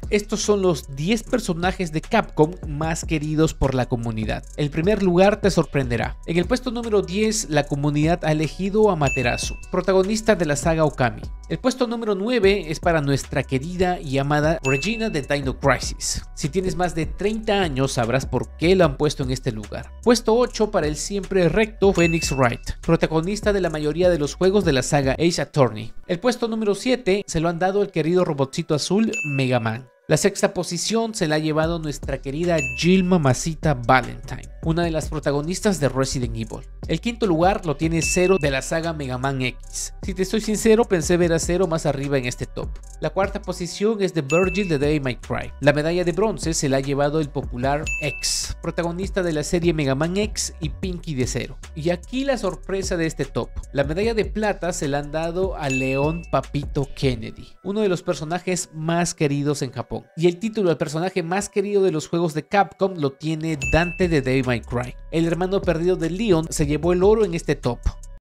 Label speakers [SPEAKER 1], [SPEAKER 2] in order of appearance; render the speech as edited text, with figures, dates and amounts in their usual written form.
[SPEAKER 1] Estos son los 10 personajes de Capcom más queridos por la comunidad. El primer lugar te sorprenderá. En el puesto número 10, la comunidad ha elegido a Amaterasu, protagonista de la saga Okami. El puesto número 9 es para nuestra querida y amada Regina de Dino Crisis. Si tienes más de 30 años sabrás por qué lo han puesto en este lugar. Puesto 8 para el siempre recto Phoenix Wright, protagonista de la mayoría de los juegos de la saga Ace Attorney. El puesto número 7 se lo han dado al querido robotcito azul Mega Man. La sexta posición se la ha llevado nuestra querida Jill Mamacita Valentine, una de las protagonistas de Resident Evil. El quinto lugar lo tiene Zero de la saga Mega Man X. Si te soy sincero, pensé ver a Zero más arriba en este top. La cuarta posición es de Virgil de Devil May Cry. La medalla de bronce se la ha llevado el popular X, protagonista de la serie Mega Man X y Pinky de Zero. Y aquí la sorpresa de este top. La medalla de plata se la han dado a Leon Papito Kennedy, uno de los personajes más queridos en Japón. Y el título del personaje más querido de los juegos de Capcom lo tiene Dante de Devil May Cry. El hermano perdido de Leon se llevó el oro en este top.